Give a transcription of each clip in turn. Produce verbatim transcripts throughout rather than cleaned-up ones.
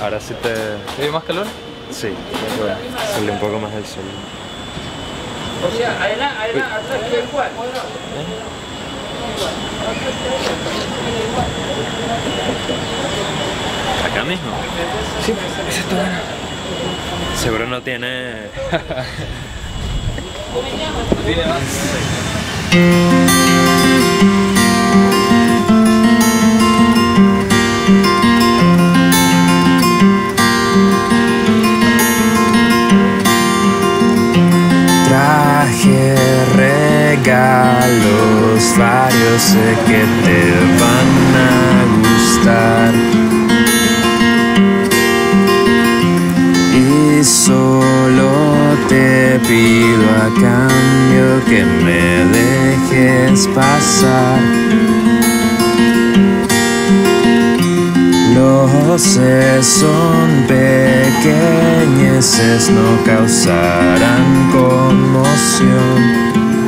Ahora sí te... ¿Hay más calor? Sí, bueno, sale un poco más el sol. O sea, adelante, adelante, atrás, que igual. ¿Acá mismo? Sí, esa está buena. Seguro no tiene... ¿No tiene más? Traje regalos varios, sé que te van a gustar. Y solo te pido a cambio que me dejes pasar. Los sé, son pequeñeces, no causarán conmoción,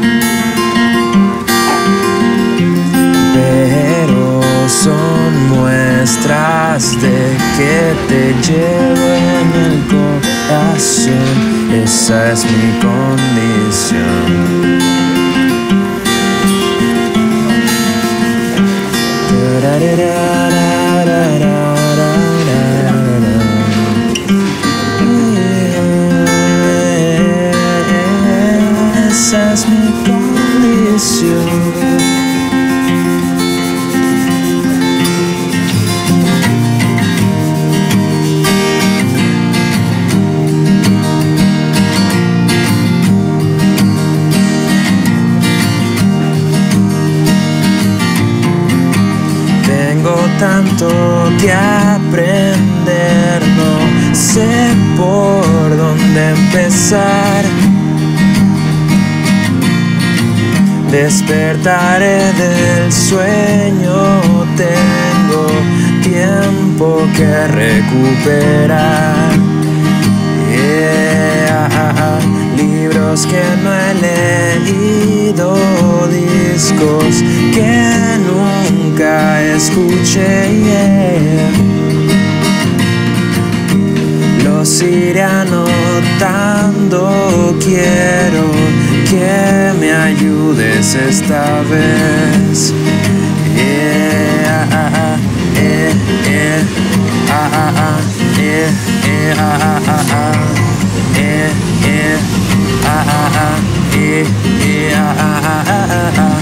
pero son muestras de que te llevo en el corazón. Esa es mi condición. Esa es mi condición. Tengo tanto que aprender, no sé por dónde empezar. Despertaré del sueño, tengo tiempo que recuperar. Yeah, libros que no he leído, discos que nunca escuché. Yeah. Los iré anotando, quiero que me ayudes esta vez. Yeah, ah, eh, eh, ah, ah, ah, eh, eh, ah, ah, ah, ah, eh, eh, ah, ah, ah, eh, eh, ah, ah, ah, ah, ah.